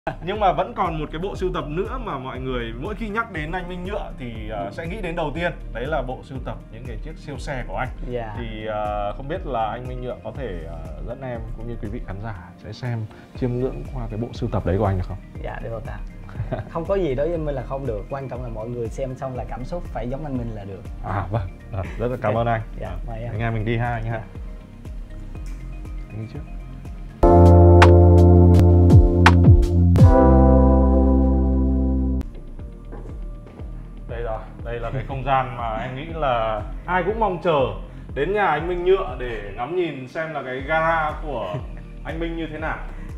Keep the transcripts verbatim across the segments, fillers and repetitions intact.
Nhưng mà vẫn còn một cái bộ sưu tập nữa mà mọi người mỗi khi nhắc đến anh Minh Nhựa thì uh, sẽ nghĩ đến đầu tiên. Đấy là bộ sưu tập những cái chiếc siêu xe của anh. Dạ. Thì uh, không biết là anh Minh Nhựa có thể uh, dẫn em cũng như quý vị khán giả sẽ xem, chiêm ngưỡng qua cái bộ sưu tập đấy của anh được không? Dạ được ạ. Không có gì đối với anh Minh là không được, quan trọng là mọi người xem xong là cảm xúc phải giống anh Minh là được. À vâng, à, rất là cảm ơn anh. Dạ, mời em. Anh em mình đi ha anh ha. Anh đi trước. Đây rồi, đây là cái không gian mà em nghĩ là ai cũng mong chờ đến nhà anh Minh Nhựa để ngắm nhìn xem là cái gara của anh Minh như thế nào.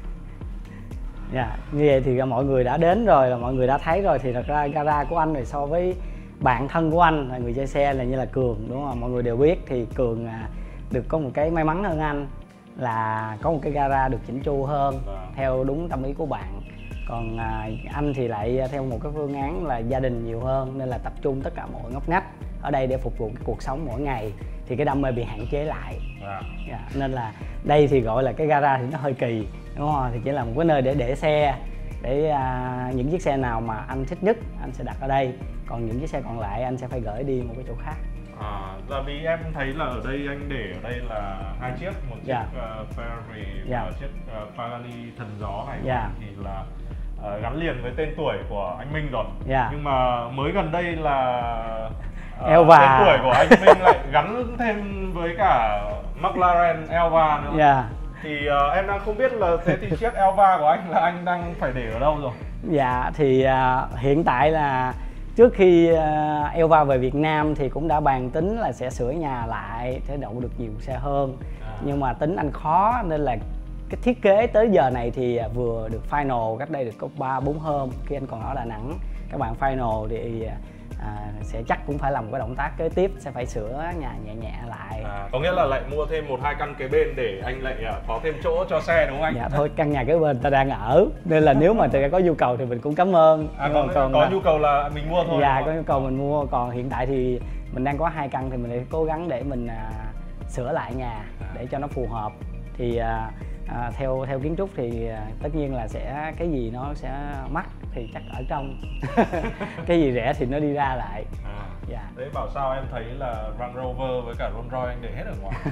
Dạ, như vậy thì mọi người đã đến rồi, là mọi người đã thấy rồi. Thì thật ra gara của anh này so với bạn thân của anh là người chơi xe là như là Cường, đúng không? Mọi người đều biết thì Cường à, được có một cái may mắn hơn anh là có một cái gara được chỉnh chu hơn theo đúng tâm ý của bạn. Còn à, anh thì lại theo một cái phương án là gia đình nhiều hơn, nên là tập trung tất cả mọi ngóc ngách ở đây để phục vụ cái cuộc sống mỗi ngày, thì cái đam mê bị hạn chế lại. À. Yeah, nên là đây thì gọi là cái gara thì nó hơi kỳ, đúng không? Thì chỉ là một cái nơi để để xe, để à, những chiếc xe nào mà anh thích nhất anh sẽ đặt ở đây, còn những chiếc xe còn lại anh sẽ phải gửi đi một cái chỗ khác. À, là vì em thấy là ở đây anh để ở đây là hai chiếc, một chiếc Yeah. uh, Ferrari Yeah. và chiếc uh, Pagani thần gió này. Yeah. Thì là uh, gắn liền với tên tuổi của anh Minh rồi. Yeah. Nhưng mà mới gần đây là uh, Elva. tên tuổi của anh Minh lại gắn thêm với cả McLaren Elva nữa. Yeah. Thì uh, em đang không biết là thế thì chiếc Elva của anh là anh đang phải để ở đâu rồi? Dạ thì uh, hiện tại là trước khi uh, Elva về Việt Nam thì cũng đã bàn tính là sẽ sửa nhà lại để đậu được nhiều xe hơn. À. Nhưng mà tính anh khó nên là cái thiết kế tới giờ này thì vừa được final cách đây được có ba bốn hôm khi anh còn ở Đà Nẵng. Các bạn final thì à, sẽ chắc cũng phải làm một cái động tác kế tiếp, sẽ phải sửa nhà nhẹ nhẹ lại. À, có nghĩa là lại mua thêm một hai căn kế bên để anh lại có thêm chỗ cho xe đúng không anh? Dạ thôi, căn nhà kế bên ta đang ở nên là nếu mà người ta có nhu cầu thì mình cũng cảm ơn. À, còn, còn có là... nhu cầu là mình mua thôi. Dạ, có nhu cầu mình mua, còn hiện tại thì mình đang có hai căn thì mình sẽ cố gắng để mình à, sửa lại nhà để cho nó phù hợp. Thì à, à, theo theo kiến trúc thì à, tất nhiên là sẽ cái gì nó sẽ mắc thì chắc ở trong, cái gì rẻ thì nó đi ra lại. À, dạ. Đấy bảo sao em thấy là Range Rover với cả Rolls Royce anh để hết ở ngoài.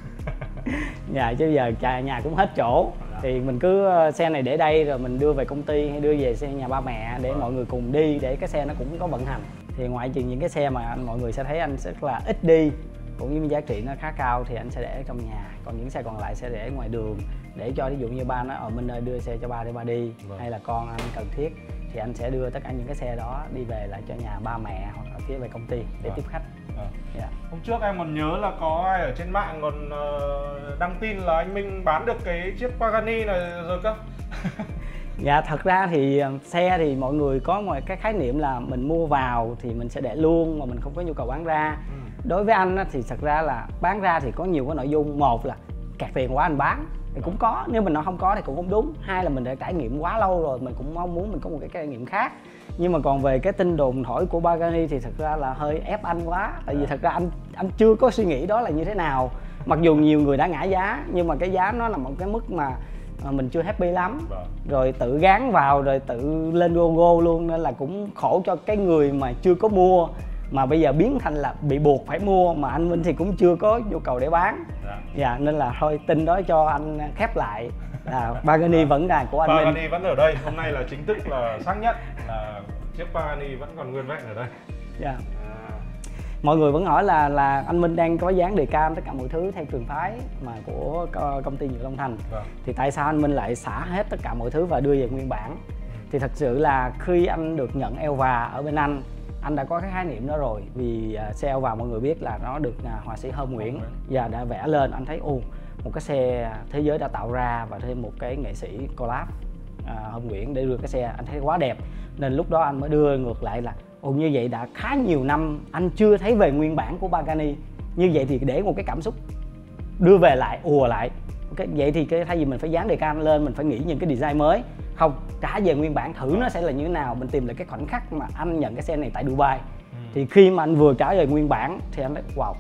Dạ chứ giờ nhà cũng hết chỗ, thì mình cứ xe này để đây rồi mình đưa về công ty hay đưa về xe nhà ba mẹ để mọi người cùng đi, để cái xe nó cũng có vận hành. Thì ngoại trừ những cái xe mà anh, mọi người sẽ thấy anh rất là ít đi cũng như giá trị nó khá cao thì anh sẽ để trong nhà, còn những xe còn lại sẽ để ngoài đường để cho ví dụ như ba nó ở Minh ơi đưa xe cho ba để ba đi. Vâng. Hay là con anh cần thiết thì anh sẽ đưa tất cả những cái xe đó đi về lại cho nhà ba mẹ hoặc là phía về công ty để vâng. tiếp khách. Vâng. Yeah. Hôm trước em còn nhớ là có ai ở trên mạng còn uh, đăng tin là anh Minh bán được cái chiếc Pagani này rồi cơ. Dạ thật ra thì xe thì mọi người có một cái khái niệm là mình mua vào thì mình sẽ để luôn mà mình không có nhu cầu bán ra. Ừ. Đối với anh thì thật ra là bán ra thì có nhiều cái nội dung, một là kẹt tiền quá anh bán thì cũng có, nếu mình nó không có thì cũng không đúng. Hai là mình đã trải nghiệm quá lâu rồi, mình cũng mong muốn mình có một cái trải nghiệm khác. Nhưng mà còn về cái tin đồn thổi của Pagani thì thật ra là hơi ép anh quá, tại vì thật ra anh anh chưa có suy nghĩ đó là như thế nào. Mặc dù nhiều người đã ngã giá nhưng mà cái giá nó là một cái mức mà mình chưa happy lắm. Rồi tự gán vào rồi tự lên logo luôn, nên là cũng khổ cho cái người mà chưa có mua mà bây giờ biến thành là bị buộc phải mua, mà anh Minh thì cũng chưa có nhu cầu để bán. Dạ, dạ nên là thôi tin đó cho anh khép lại là Pagani vẫn là của anh Pagani Minh. Pagani vẫn ở đây, hôm nay là chính thức là xác nhận là chiếc Pagani vẫn còn nguyên vẹn ở đây. Dạ. À. Mọi người vẫn hỏi là là anh Minh đang có dán đề cam tất cả mọi thứ theo trường phái mà của công ty Nhựa Long Thành. Vâng. Thì tại sao anh Minh lại xả hết tất cả mọi thứ và đưa về nguyên bản? Thì thật sự là khi anh được nhận Elva ở bên anh, anh đã có cái khái niệm đó rồi. Vì uh, xe Elva mọi người biết là nó được uh, họa sĩ Hơm Nguyễn và đã vẽ lên. Anh thấy ồ, một cái xe thế giới đã tạo ra và thêm một cái nghệ sĩ collab uh, Hơm Nguyễn để đưa cái xe, anh thấy quá đẹp. Nên lúc đó anh mới đưa ngược lại là ồ, như vậy đã khá nhiều năm anh chưa thấy về nguyên bản của Pagani. Như vậy thì để một cái cảm xúc đưa về lại, ùa lại. Cái, vậy thì cái thay vì mình phải dán đề can lên, mình phải nghĩ những cái design mới. Không, trả về nguyên bản thử nó sẽ là như thế nào. Mình tìm lại cái khoảnh khắc mà anh nhận cái xe này tại Dubai. Ừ. Thì khi mà anh vừa trả về nguyên bản thì anh thấy wow,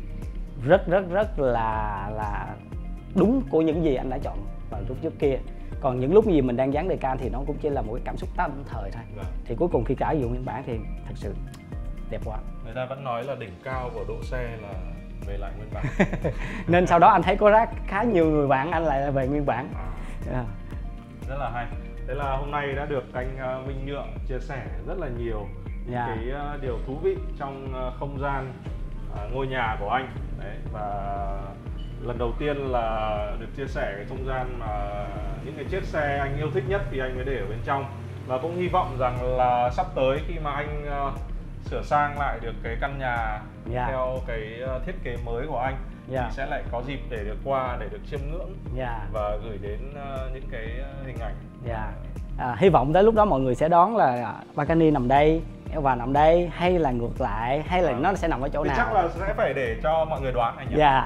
rất rất rất là là đúng của những gì anh đã chọn vào lúc trước kia. Còn những lúc gì mình đang dán đề can thì nó cũng chỉ là một cái cảm xúc tạm thời thôi. Vâng. Thì cuối cùng khi trải nghiệm nguyên bản thì thật sự đẹp quá. Người ta vẫn nói là đỉnh cao của độ xe là về lại nguyên bản. Nên sau đó anh thấy có rất khá nhiều người bạn anh lại là về nguyên bản. À. Yeah. Rất là hay. Thế là hôm nay đã được anh Minh Nhựa chia sẻ rất là nhiều yeah. cái điều thú vị trong không gian ngôi nhà của anh. Đấy, và lần đầu tiên là được chia sẻ cái không gian mà những cái chiếc xe anh yêu thích nhất thì anh mới để ở bên trong. Và cũng hy vọng rằng là sắp tới khi mà anh uh, sửa sang lại được cái căn nhà yeah. theo cái uh, thiết kế mới của anh yeah. thì sẽ lại có dịp để được qua để được chiêm ngưỡng yeah. và gửi đến uh, những cái uh, hình ảnh. Yeah. À, hy vọng tới lúc đó mọi người sẽ đoán là Pagani nằm đây và nằm đây hay là ngược lại hay là à. nó sẽ nằm ở chỗ thì nào. Chắc là sẽ phải để cho mọi người đoán anh nhỉ. Yeah.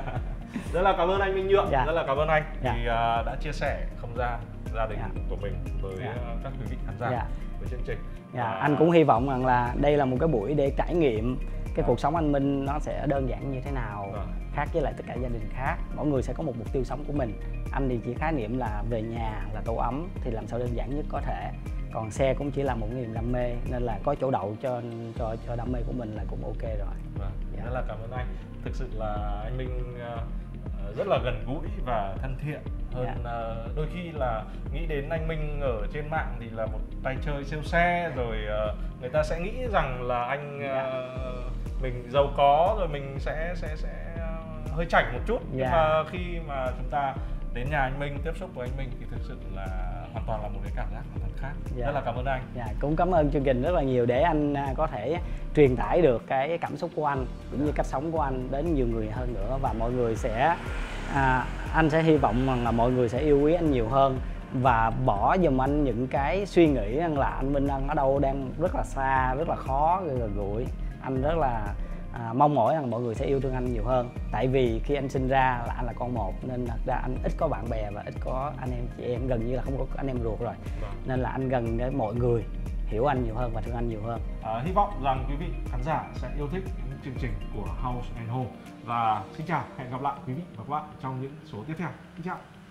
Rất là cảm ơn anh Minh Nhựa, yeah. rất là cảm ơn anh yeah. vì uh, đã chia sẻ không gian gia đình yeah. của mình với yeah. uh, các quý vị khán giả yeah. với chương trình. Yeah. Uh, anh cũng hy vọng rằng là đây là một cái buổi để trải nghiệm cái yeah. cuộc sống anh Minh nó sẽ đơn giản như thế nào, yeah. khác với lại tất cả gia đình khác. Mỗi người sẽ có một mục tiêu sống của mình. Anh thì chỉ khái niệm là về nhà là tổ ấm thì làm sao đơn giản nhất có thể. Còn xe cũng chỉ là một niềm đam mê nên là có chỗ đậu cho cho cho đam mê của mình là cũng ok rồi. Vâng, yeah. rất là cảm ơn anh. Thực sự là anh Minh uh, rất là gần gũi và thân thiện hơn. Yeah. Uh, đôi khi là nghĩ đến anh Minh ở trên mạng thì là một tay chơi siêu xe, rồi uh, người ta sẽ nghĩ rằng là anh uh, yeah. mình giàu có rồi mình sẽ sẽ sẽ uh, hơi chảnh một chút. Yeah. Nhưng mà khi mà chúng ta đến nhà anh Minh, tiếp xúc với anh Minh thì thực sự là hoàn toàn là một cái cảm giác hoàn toàn khác. Yeah. Rất là cảm ơn anh. Yeah. Cũng cảm ơn chương trình rất là nhiều để anh có thể truyền tải được cái cảm xúc của anh cũng như yeah. cách sống của anh đến nhiều người hơn nữa, và mọi người sẽ à, anh sẽ hy vọng rằng là mọi người sẽ yêu quý anh nhiều hơn và bỏ giùm anh những cái suy nghĩ rằng là anh Minh đang ở đâu đang rất là xa, rất là khó gần gũi. Anh rất là À, mong mỏi rằng mọi người sẽ yêu thương anh nhiều hơn. Tại vì khi anh sinh ra là anh là con một nên thật ra anh ít có bạn bè và ít có anh em chị em, gần như là không có anh em ruột rồi. Vâng. Nên là anh gần để mọi người hiểu anh nhiều hơn và thương anh nhiều hơn. À, hy vọng rằng quý vị khán giả sẽ yêu thích những chương trình của House and Home. Và xin chào, hẹn gặp lại quý vị và các bạn trong những số tiếp theo. Xin chào.